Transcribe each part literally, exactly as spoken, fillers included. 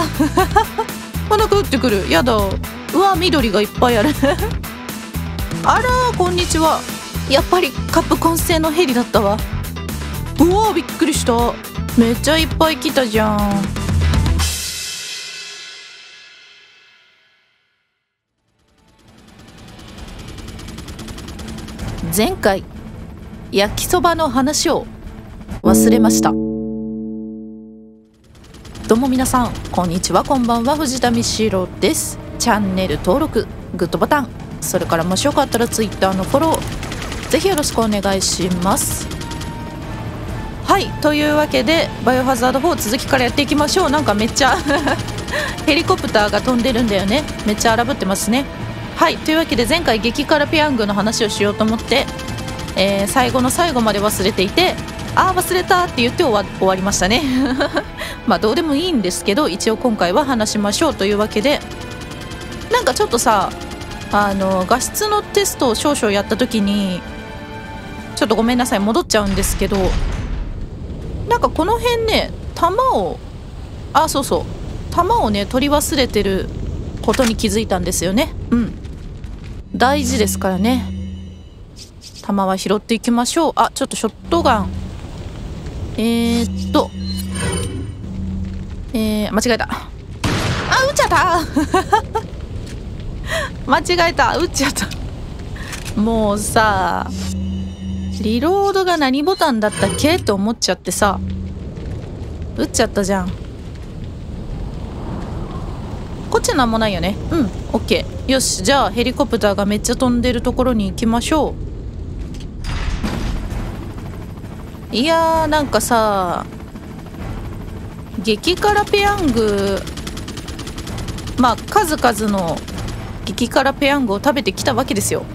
ああなんか撃ってくる。やだ。うわ緑がいっぱいあるあらーこんにちは。やっぱりカプコン製のヘリだったわ。うわーびっくりした。めっちゃいっぱい来たじゃん。前回焼きそばの話を忘れました。どうも皆さんこんにちは、こんばんは、藤田美代です。チャンネル登録、グッドボタン、それからもしよかったら ツイッター のフォローぜひよろしくお願いします。はい、というわけでバイオハザードフォー続きからやっていきましょう。なんかめっちゃヘリコプターが飛んでるんだよね。めっちゃ荒ぶってますね。はい、というわけで前回激辛ペヤングの話をしようと思って、えー、最後の最後まで忘れていて、あー忘れたって言って終わ、終わりましたねまあどうでもいいんですけど、一応今回は話しましょうというわけで、なんかちょっとさ、あの画質のテストを少々やった時にちょっとごめんなさい戻っちゃうんですけど、なんかこの辺ね弾をあそうそう弾をね取り忘れてることに気づいたんですよね。うん大事ですからね。弾は拾っていきましょう。あちょっとショットガンえー、っとえー、間違えた。あ撃っちゃった間違えた、撃っちゃった。もうさリロードが何ボタンだったっけって思っちゃってさ、撃っちゃったじゃん。こっちなんもないよね。うん、オッケー。よし、じゃあヘリコプターがめっちゃ飛んでるところに行きましょう。いやーなんかさ、激辛ペヤング、まあ数々の激辛ペヤングを食べてきたわけですよ。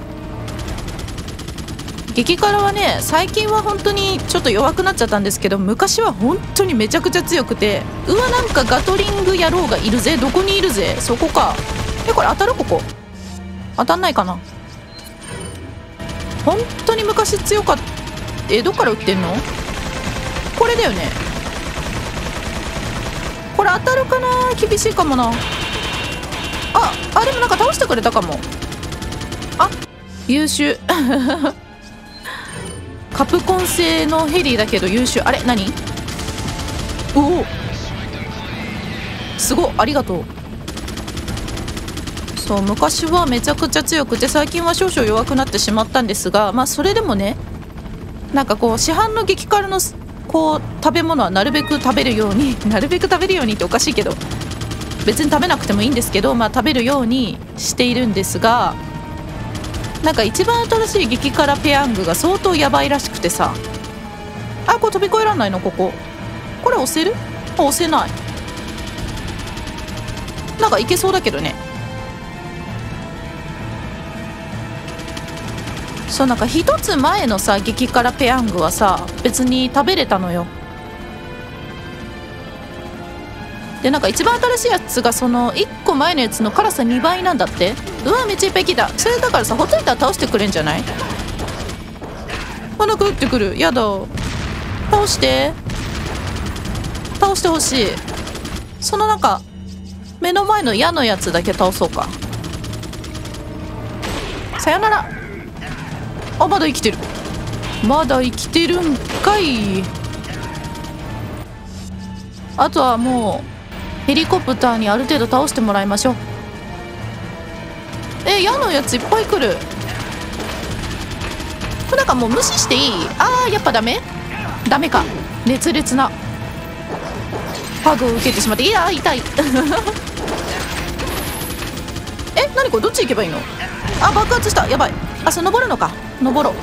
激辛はね最近は本当にちょっと弱くなっちゃったんですけど、昔は本当にめちゃくちゃ強くて、うわなんかガトリング野郎がいるぜ。どこにいるぜ。そこか。えこれ当たる？ここ当たんないかな。本当に昔強かった。えどっから撃ってんの？これだよね。これ当たるかな。厳しいかもな。ああでもなんか倒してくれたかも。あ優秀カプコン製のヘリだけど優秀。あれ何？おおすごいありがとう。そう昔はめちゃくちゃ強くて最近は少々弱くなってしまったんですが、まあそれでもねなんかこう市販の激辛のこう食べ物はなるべく食べるようになるべく食べるようにっておかしいけど別に食べなくてもいいんですけど、まあ食べるようにしているんですが、なんか一番新しい激辛ペヤングが相当やばいらしくてさ、あこれ飛び越えらんないの。こここれ押せる？あ押せない。なんかいけそうだけどね。そうなんか一つ前のさ激辛ペヤングはさ別に食べれたのよ。でなんか一番新しいやつがそのいっこまえのやつの辛さにばいなんだって。うわめっちゃいっぱい来た。それだからさほっといたら倒してくれんじゃない？あなんか撃ってくる。やだ倒して倒してほしい。そのなんか目の前の矢のやつだけ倒そうか。さよなら。あまだ生きてる。まだ生きてるんかい。あとはもうヘリコプターにある程度倒してもらいましょう。え矢のやついっぱい来る。これなんかもう無視していい？あーやっぱダメ？ダメか。熱烈なハグを受けてしまって、いや痛いえ何これどっち行けばいいの？あ爆発した。やばい。あそう登るのか。登ろう。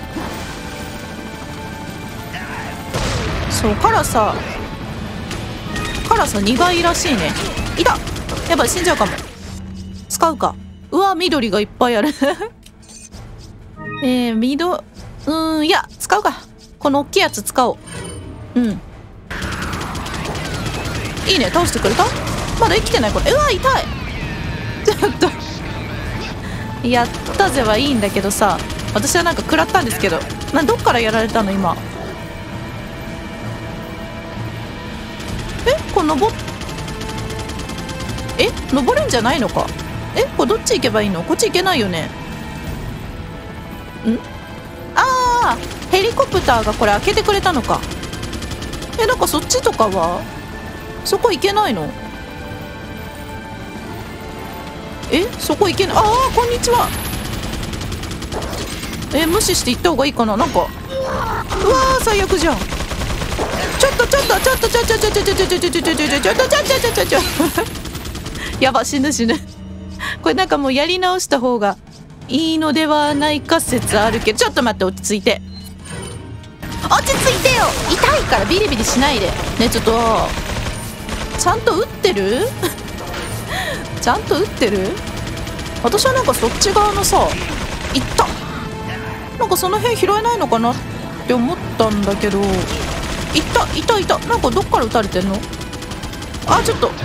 そう辛さ辛さにばいらしいね。いたやばい死んじゃうかも。使うか。うわ緑がいっぱいあるえー緑うーんいや使うか。この大きいやつ使おう。うんいいね倒してくれた。まだ生きてないこれ。うわ痛いちょっとやったぜはいいんだけどさ、私はなんか食らったんですけど、などっからやられたの今。えこれ登っえ、登るんじゃないのか。え、これどっち行けばいいの？こっち行けないよね。ん？あー、ヘリコプターがこれ開けてくれたのか。え、なんかそっちとかはそこ行けないの？え、そこ行けない。あー、こんにちは。え、無視して行った方がいいかな。なんかうわー、最悪じゃん。ちょっとちょっとちょっとちょちょちょちょちょちょちょちょちょちょちょちょちょちょちょやば、死ぬ死ぬ。これなんかもうやり直した方がいいのではないか説あるけど、ちょっと待って、落ち着いて落ち着いてよ。痛いからビリビリしないでね。ちょっとちゃんと打ってるちゃんと打ってる。私はなんかそっち側のさ、いった、なんかその辺拾えないのかなって思ったんだけど、いったいたいた。なんかどっから撃たれてんの？あ、ちょっと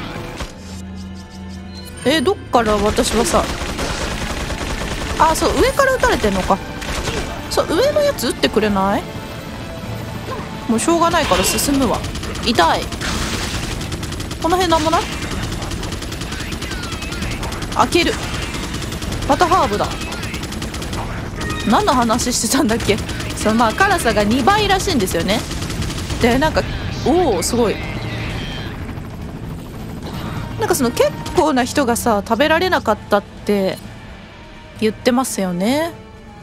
えー、どっから私はさ、あ、そう、上から撃たれてんのか。そう、上のやつ撃ってくれない？もうしょうがないから進むわ。痛い。この辺なんもない？開ける。またハーブだ。何の話してたんだっけ。そう、まあ辛さがにばいらしいんですよね。で、なんかおお、すごい。なんかその結構な人がさ、食べられなかったって言ってますよね。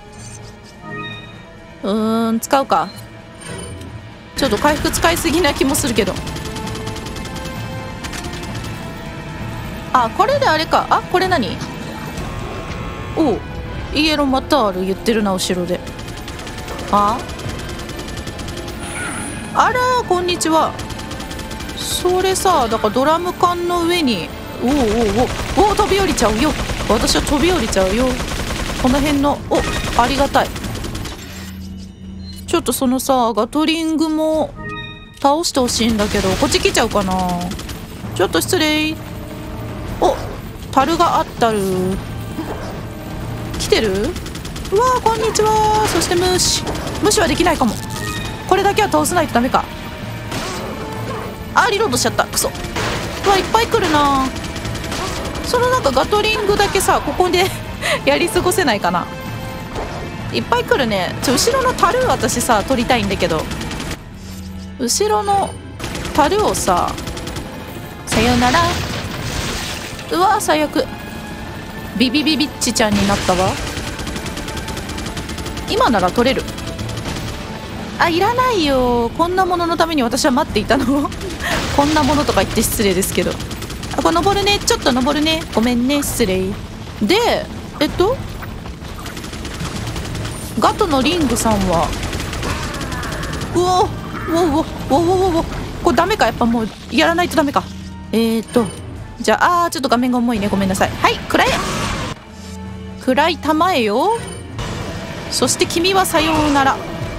うーん、使うか。ちょっと回復使いすぎな気もするけど。あ、これであれか。あ、これ何？おう、イエローマタール言ってるな、後ろで。ああらー、こんにちは。それさ、だからドラム缶の上に、おおおおおお、飛び降りちゃうよ。私は飛び降りちゃうよ。この辺の、お、ありがたい。ちょっとそのさ、ガトリングも倒してほしいんだけど、こっち来ちゃうかな。ちょっと失礼。お、樽があったる。来てる？うわー、こんにちは。そして無視。無視はできないかも。これだけは倒さないとダメか。あ、リロードしちゃった。クソ。うわ、いっぱい来るな。そのなんかガトリングだけさ、ここでやり過ごせないかな。いっぱい来るね。ちょ、後ろの樽私さ、取りたいんだけど、後ろの樽をさ、さよなら。うわー、最悪。ビビビビッチちゃんになったわ。今なら取れる。あ、いらないよ。こんなもののために私は待っていたのこんなものとか言って失礼ですけど。あ、これ登るね。ちょっと登るね。ごめんね、失礼。で、えっとガトのリングさんは、うおうおうおうおうおう、これダメか。やっぱもうやらないとダメか。えーとじゃあ、あー、ちょっと画面が重いね。ごめんなさい。はい、暗え。暗い玉へよ。そして君はさようなら。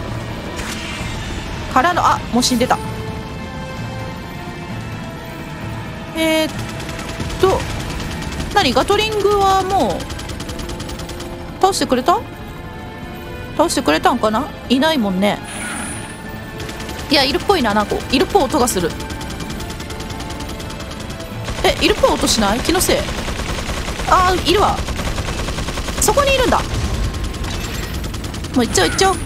からの、あ、もう死んでた。えー、っと何、ガトリングはもう倒してくれた？倒してくれたんかな。いないもんね。いや、いるっぽいな。なんかいるっぽい音がする。え、いるっぽい音しない？気のせい。あー、いるわ。そこにいるんだ。もう行っちゃう行っちゃう。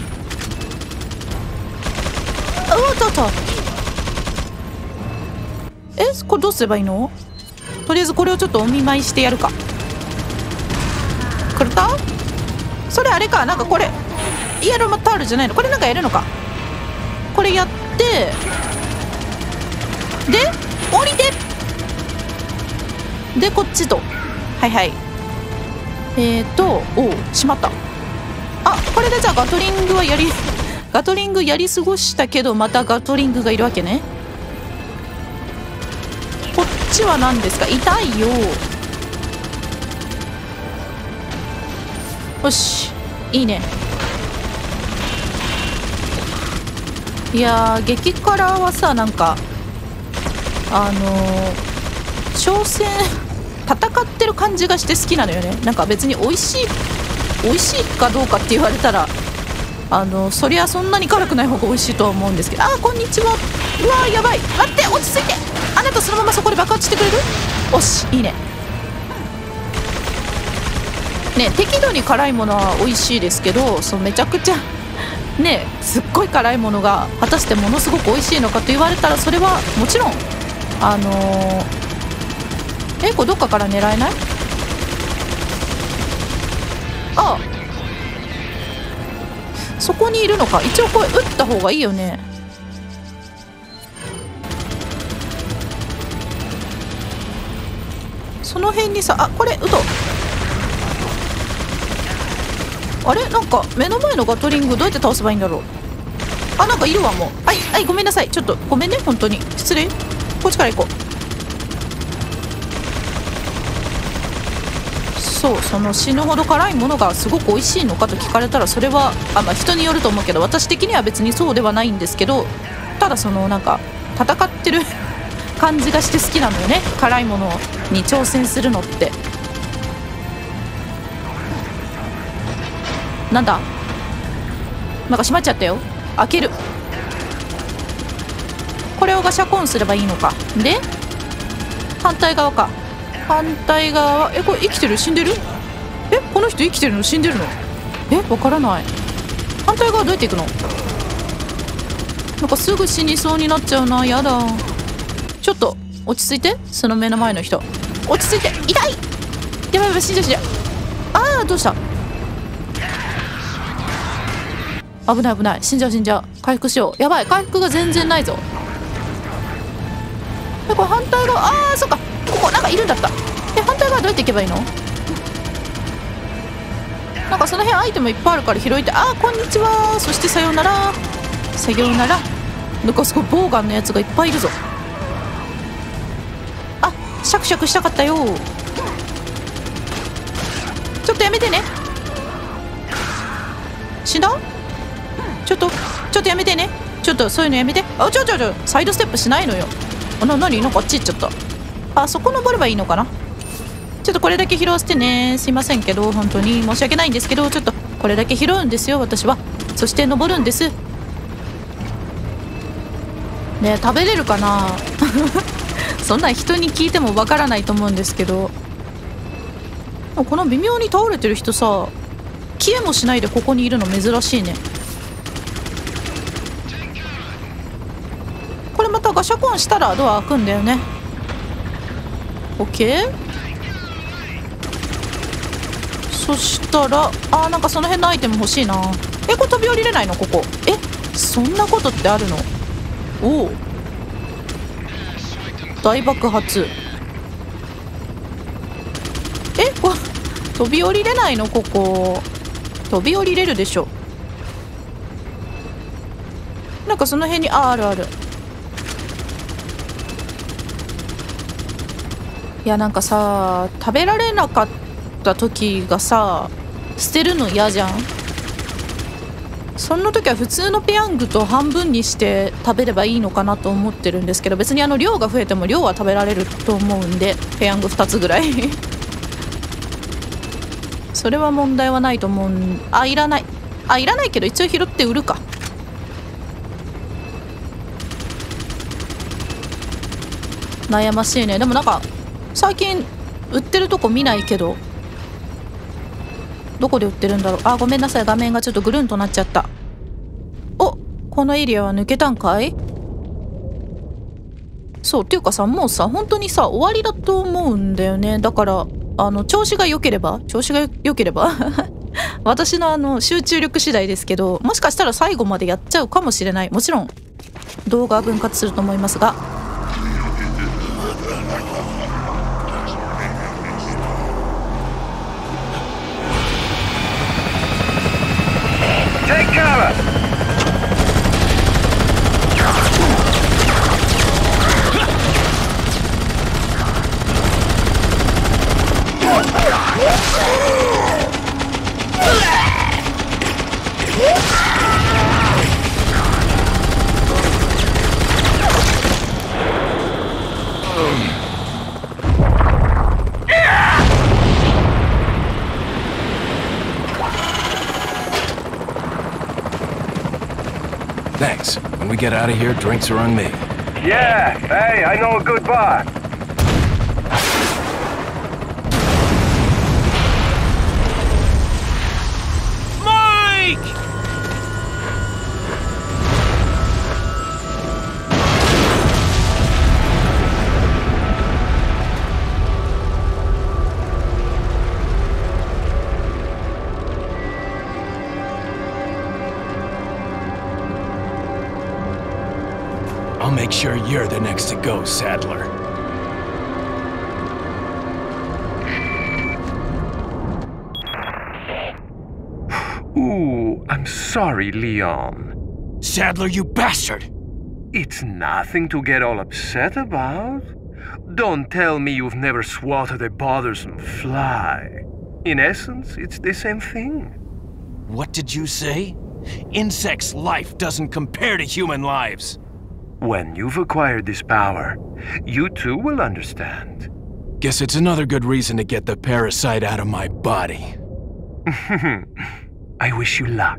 あ、うわ、たた。え、これどうすればいいの？とりあえずこれをちょっとお見舞いしてやるか。くれた？それあれか。なんかこれイエローマタールじゃないの？これなんかやるのか。これやってで降りて、でこっちと、はいはい。えーとおお、しまった。あ、これでじゃあガトリングはやりガトリングやり過ごしたけど、またガトリングがいるわけね。こっちは何ですか？痛いよ。よし、いいね。いやー、激辛はさ、なんかあのー、挑戦戦ってる感じがして好きなのよね。なんか別に美味しい美味しいかどうかって言われたら、あのそりゃそんなに辛くない方が美味しいとは思うんですけど。あー、こんにちは。うわー、やばい。待って、落ち着いて。ああなたそのままそこで爆発してくれる？おし、いいね。ね、適度に辛いものは美味しいですけど、そうめちゃくちゃね、すっごい辛いものが果たしてものすごく美味しいのかと言われたら、それはもちろんあのー、えこれどっかから狙えない？ああ、そこにいるのか。一応これ撃った方がいいよね。その辺にさ、あ、これ撃とう。あれ、なんか目の前のガトリングどうやって倒せばいいんだろう。あ、なんかいるわ。もうはいはい、ごめんなさい、ちょっとごめんね、本当に失礼。こっちから行こう。そう、その死ぬほど辛いものがすごく美味しいのかと聞かれたら、それはあ、まあ、人によると思うけど、私的には別にそうではないんですけど、ただそのなんか戦ってる感じがして好きなのよね、辛いものに挑戦するのって。なんだ、なんか閉まっちゃったよ。開ける。これをガシャコンすればいいのか。で反対側か。反対側は、えこれ生きてる死んでる？えこの人生きてるの死んでるの？えわからない。反対側どうやって行くの？なんかすぐ死にそうになっちゃうな。やだ。ちょっと落ち着いて。その目の前の人落ち着いて。痛い。やばいやばい、死んじゃう死んじゃう。ああ、どうした？危ない危ない、死んじゃう死んじゃう。回復しよう。やばい、回復が全然ないぞ。えこれ反対側、あーそっか、ここなんかいるんだった。え反対側どうやって行けばいいの？なんかその辺アイテムいっぱいあるから拾えて。あーこんにちは、そしてさようならさようなら。なんかすごいボウガンのやつがいっぱいいるぞ。あ、シャクシャクしたかったよ。ちょっとやめてね。死んだ？ちょっとちょっとやめてね。ちょっとそういうのやめて。あちょちょちょサイドステップしないのよ。あな、なになんかあっち行っちゃった。あそこ登ればいいのかな。ちょっとこれだけ拾わせてね。すいませんけど本当に申し訳ないんですけど、ちょっとこれだけ拾うんですよ私は。そして登るんですね。食べれるかなそんなん人に聞いてもわからないと思うんですけど、この微妙に倒れてる人さ、消えもしないでここにいるの珍しいね。これまたガシャコンしたらドア開くんだよね。 OK。 そしたらあーなんかその辺のアイテム欲しいな。えこれ飛び降りれないのここ。えそんなことってあるの？おお大爆発。えこれ飛び降りれないのここ。飛び降りれるでしょ。なんかその辺にああるある。いやなんかさ、食べられなかった時がさ、捨てるの嫌じゃん。そんな時は普通のペヤングと半分にして食べればいいのかなと思ってるんですけど、別にあの量が増えても量は食べられると思うんで、ペヤングふたつぐらいそれは問題はないと思うん。あいらない、あいらないけど一応拾って売るか。悩ましいね。でもなんか最近売ってるとこ見ないけど、どこで売ってるんだろう。あごめんなさい、画面がちょっとぐるんとなっちゃった。おこのエリアは抜けたんかい。そうっていうかさ、もうさ本当にさ終わりだと思うんだよね。だからあの調子が良ければ調子が良ければ私のあの集中力次第ですけど、もしかしたら最後までやっちゃうかもしれない。もちろん動画は分割すると思いますが。 Take cover! Thanks. When we get out of here, drinks are on me. Yeah, hey, I know a good bar. Mike! I'll make sure you're the next to go, Sadler. Ooh, I'm sorry, Leon. Sadler, you bastard! It's nothing to get all upset about. Don't tell me you've never swatted a bothersome fly. In essence, it's the same thing. What did you say? Insects' life doesn't compare to human lives. When you've acquired this power, you too will understand. Guess it's another good reason to get the parasite out of my body. I wish you luck.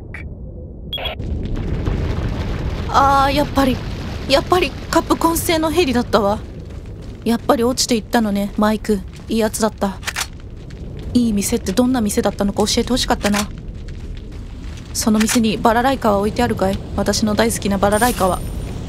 あーやっぱりやっぱりカプコン製のヘリだったわ。やっぱり落ちていったのね。マイクいいやつだった。いい店ってどんな店だったのか教えてほしかったな。その店にバラライカは置いてあるかい？私の大好きなバラライカは。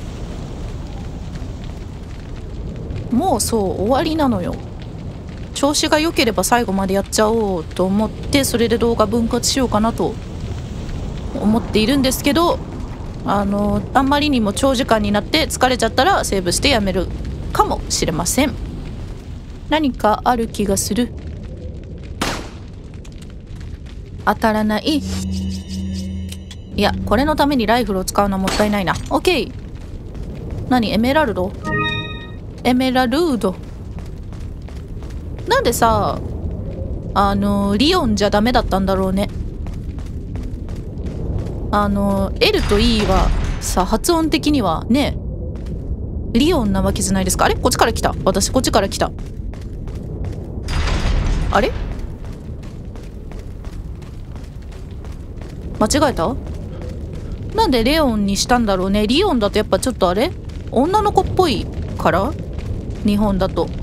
もうそう終わりなのよ。調子が良ければ最後までやっちゃおうと思って、それで動画分割しようかなと思っているんですけど、あのあんまりにも長時間になって疲れちゃったらセーブしてやめるかもしれません。何かある気がする。当たらない。いやこれのためにライフルを使うのはもったいないな。 OK。 何エメラルドエメラルードなんでさあのリオンじゃダメだったんだろうね。あの L と E はさ発音的にはねリオンなわけじゃないですか。あれこっちから来た。私こっちから来た。あれ間違えた。なんでレオンにしたんだろうね。リオンだとやっぱちょっとあれ女の子っぽいから日本だと。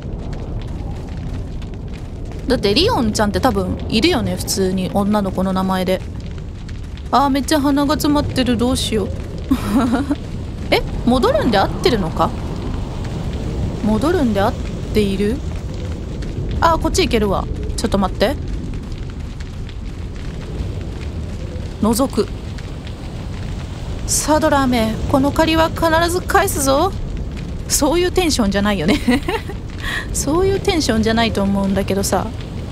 だってリオンちゃんって多分いるよね普通に女の子の名前で。あーめっちゃ鼻が詰まってる。どうしようえ戻るんで合ってるのか。戻るんで合っている。あーこっち行けるわ。ちょっと待って。覗く。サドラーメこの借りは必ず返すぞ。そういうテンションじゃないよねそういうテンションじゃないと思うんだけどさ。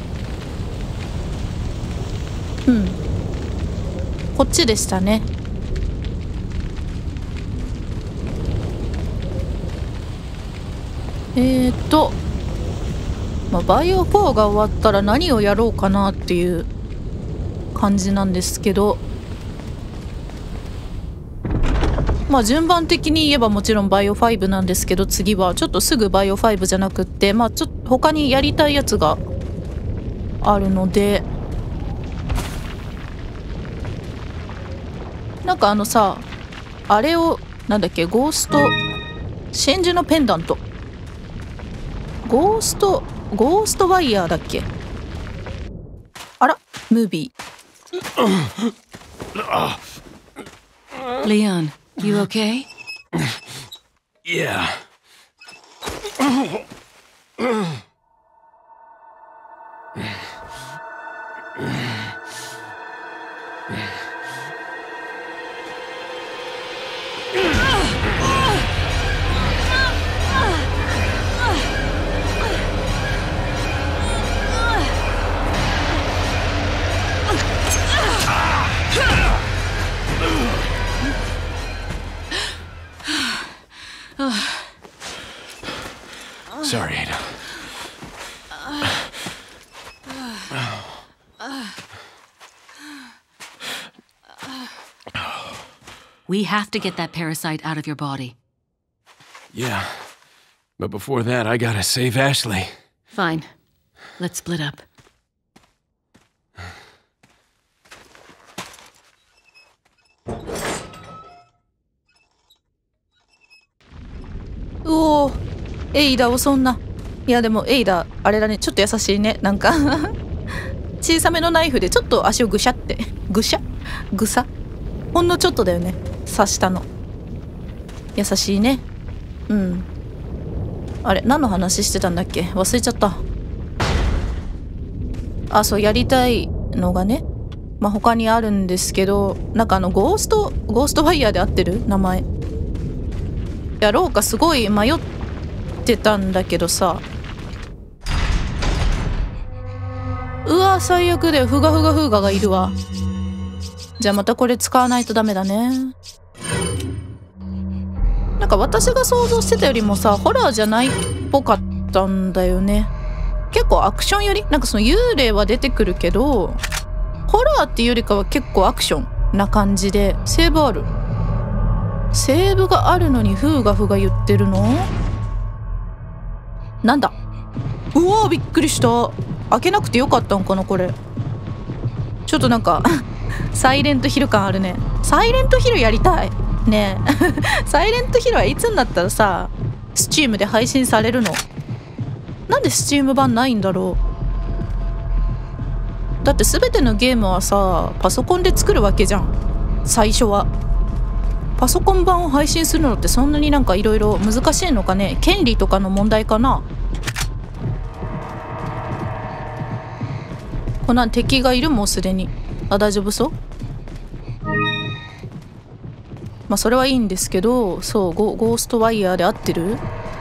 うんこっちでしたね。えーっとまあバイオフォーが終わったら何をやろうかなっていう感じなんですけど、まあ順番的に言えばもちろんバイオファイブなんですけど、次はちょっとすぐバイオファイブじゃなくって、まあちょっと他にやりたいやつがあるので、なんかあのさあれをなんだっけゴースト真珠のペンダントゴーストゴーストワイヤーだっけ。あらムービー Leon, you okay? Yeah. Sorry, Ada. We have to get that parasite out of your body. Yeah. But before that, I gotta save Ashley. Fine. Let's split up. エイダをそんな。いやでもエイダあれだね、ちょっと優しいね。なんか小さめのナイフでちょっと足をぐしゃってぐしゃぐさほんのちょっとだよね、刺したの。優しいね。うん。あれ何の話してたんだっけ、忘れちゃった。あ、そう、やりたいのがね、まあ他にあるんですけど、なんかあのゴーストゴーストファイヤーで合ってる名前やろうかすごい迷ってたんだけどさ。うわ最悪だよ、ふがふがふががいるわ。じゃあまたこれ使わないとダメだね。なんか私が想像してたよりもさ、ホラーじゃないっぽかったんだよね。結構アクションより、なんかその幽霊は出てくるけどホラーっていうよりかは結構アクションな感じで。セーブある、セーブがあるのにフーガフが言ってるのなんだ。うわーびっくりした。開けなくてよかったんかなこれ。ちょっとなんかサイレントヒル感あるね。サイレントヒルやりたいねえサイレントヒルはいつになったらさスチームで配信されるの。なんでスチーム版ないんだろう。だって全てのゲームはさパソコンで作るわけじゃん最初は。パソコン版を配信するのってそんなになんかいろいろ難しいのかね。権利とかの問題かな。こんなん敵がいるもうすでに。あ大丈夫そう。まあそれはいいんですけど、そうゴ、ゴーストワイヤーで合ってる。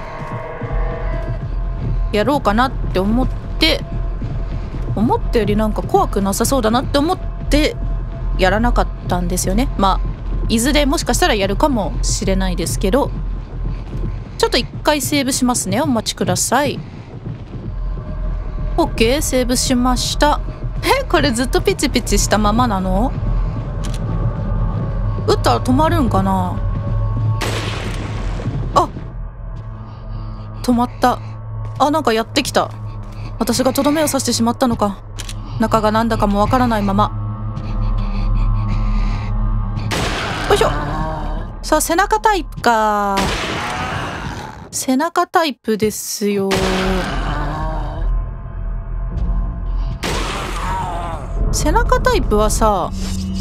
やろうかなって思って思ったよりなんか怖くなさそうだなって思ってやらなかったんですよね。まあいずれもしかしたらやるかもしれないですけど、ちょっと一回セーブしますね。お待ちください。 OK セーブしました。えこれずっとピチピチしたままなの。撃ったら止まるんかな。あ止まった。あなんかやってきた。私がとどめを刺してしまったのか。中がなんだかもわからないまま。よいしょ。さあ背中タイプか。背中タイプですよ。背中タイプはさ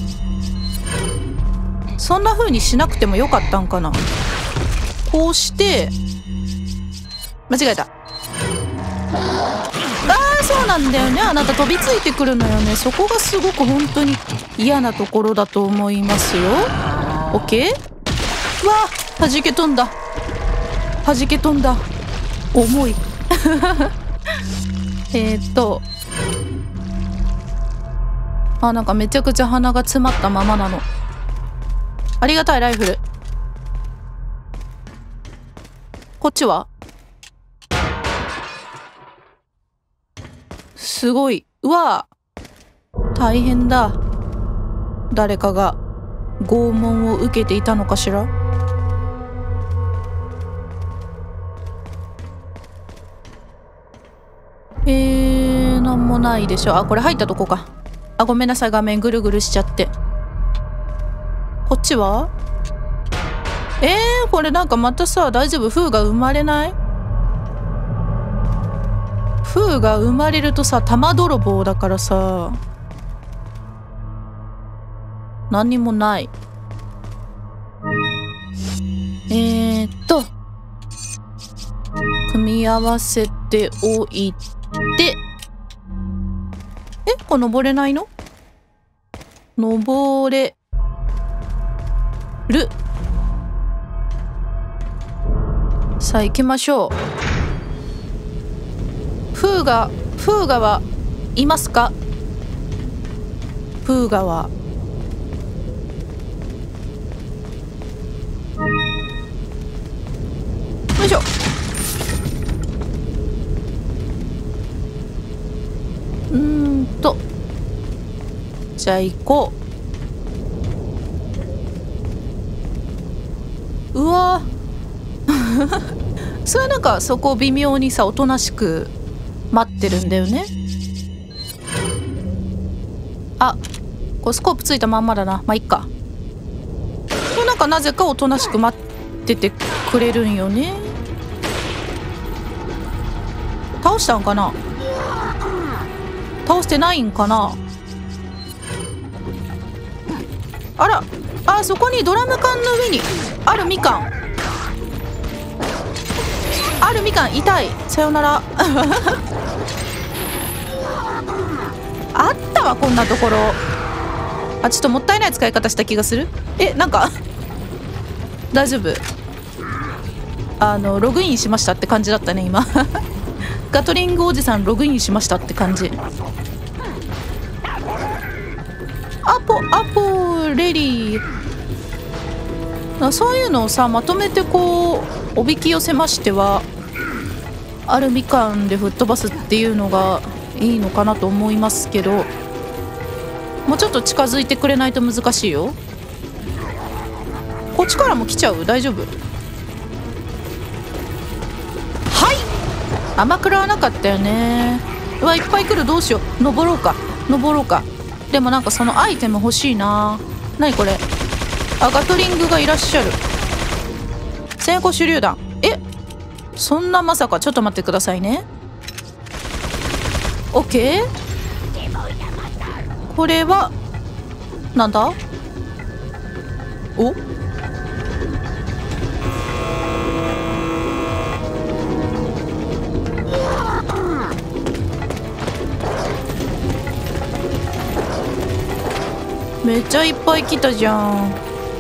そんな風にしなくてもよかったんかな。こうして間違えた。あーそうなんだよね。あなた飛びついてくるのよね。そこがすごく本当に嫌なところだと思いますよ。 OK。 わあ弾け飛んだ弾け飛んだ重いえっとあなんかめちゃくちゃ鼻が詰まったままなの。ありがたいライフル。こっちはすごい。うわ大変だ。誰かが拷問を受けていたのかしら。えー、なんもないでしょ。あこれ入ったとこか。あごめんなさい画面ぐるぐるしちゃって。こっちはえー、これなんかまたさ大丈夫。フーが生まれない。フーが生まれるとさ玉泥棒だからさ何にもない。えーっと組み合わせておいて。えこれ登れないの。登れる。さあ行きましょう。フーガフーガはいますか。フーガはよいしょ。うーんとじゃあ行こう。うわそれなんかそこ微妙にさおとなしく待ってるんだよね。あこれスコープついたまんまだな。まあいっか。これなんかなぜかおとなしく待っててくれるんよね。 倒したんかな。倒してないんかな。あら、あ、そこにドラム缶の上にあるみかん、あるみかん痛い。さよならあったわ、こんなところ。あ、ちょっともったいない使い方した気がする。え、なんか大丈夫？あのログインしましたって感じだったね今ガトリングおじさんログインしましたって感じ。アポアポレリー、そういうのをさまとめてこうおびき寄せましてはあるみかんで吹っ飛ばすっていうのがいいのかなと思いますけど、もうちょっと近づいてくれないと難しいよ。こっちからも来ちゃう？大丈夫？はい、甘くらわなかったよね。うわ、いっぱい来る。どうしよう。登ろうか登ろうか。でもなんかそのアイテム欲しいな。何これ。あ、ガトリングがいらっしゃる。先行手榴弾。え、そんなまさか。ちょっと待ってくださいね。オッケー。これはなんだ。お、めっちゃいっぱい来たじゃん。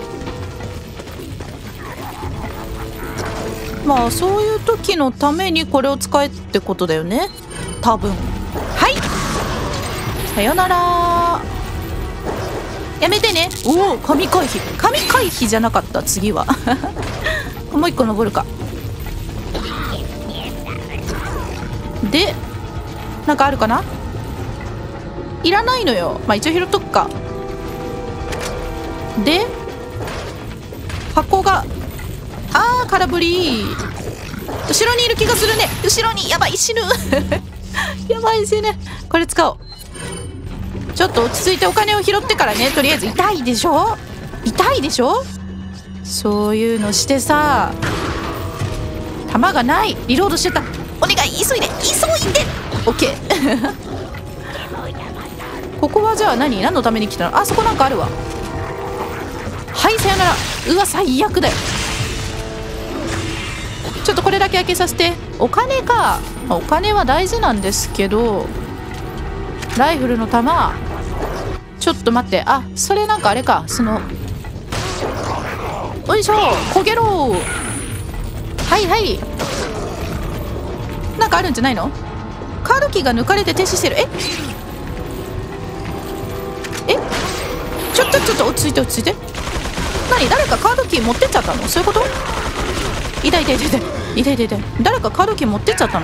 まあそういう時のためにこれを使えってことだよね、多分。はい、さよなら。やめてね。おお、神回避。神回避じゃなかった。次はもう一個登るか。でなんかあるかな。いらないのよ。まあ一応拾っとくか。で箱が、あー、空振り。後ろにいる気がするね。後ろに。やばい、死ぬやばい、死ぬ。これ使おう。ちょっと落ち着いてお金を拾ってからね。とりあえず。痛いでしょ、痛いでしょ。そういうのしてさ。弾がない。リロードしてた。お願い、急いで急いで。オッケーここはじゃあ何何のために来たの。あそこなんかあるわ。はい、さよなら。うわ、最悪だよ。ちょっとこれだけ開けさせて。お金か。お金は大事なんですけど、ライフルの弾。ちょっと待って。あ、それなんかあれか。そのよいしょ、焦げろ。はいはい。なんかあるんじゃないの。カードキーが抜かれて停止してる。ええちょちょちょっと落ち着いて落ち着いて。何、誰かカードキー持ってっちゃったの。そういうこと。痛い痛い痛い痛い痛い痛い痛い。誰かカードキー持ってっちゃったの。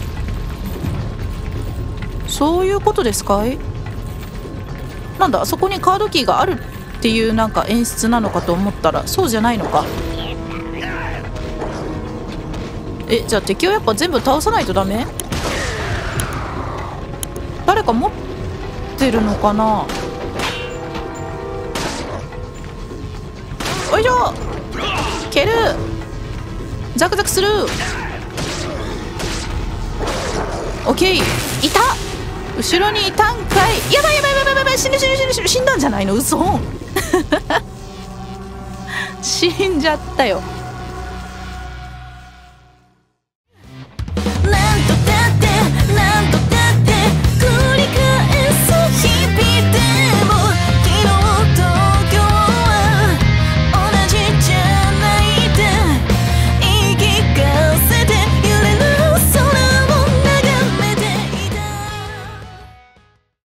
そういうことですかい。なんだ、あそこにカードキーがあるっていうなんか演出なのかと思ったらそうじゃないのか。え、じゃあ敵をやっぱ全部倒さないとダメ。誰か持ってるのかな。よいしょ、蹴る。ザクザクする。オッケー。いた、後ろにいたんかい。やばいやばいやばいやばい。死ぬ死ぬ死ぬ死ぬ。死んだんじゃないの。嘘死んじゃったよ。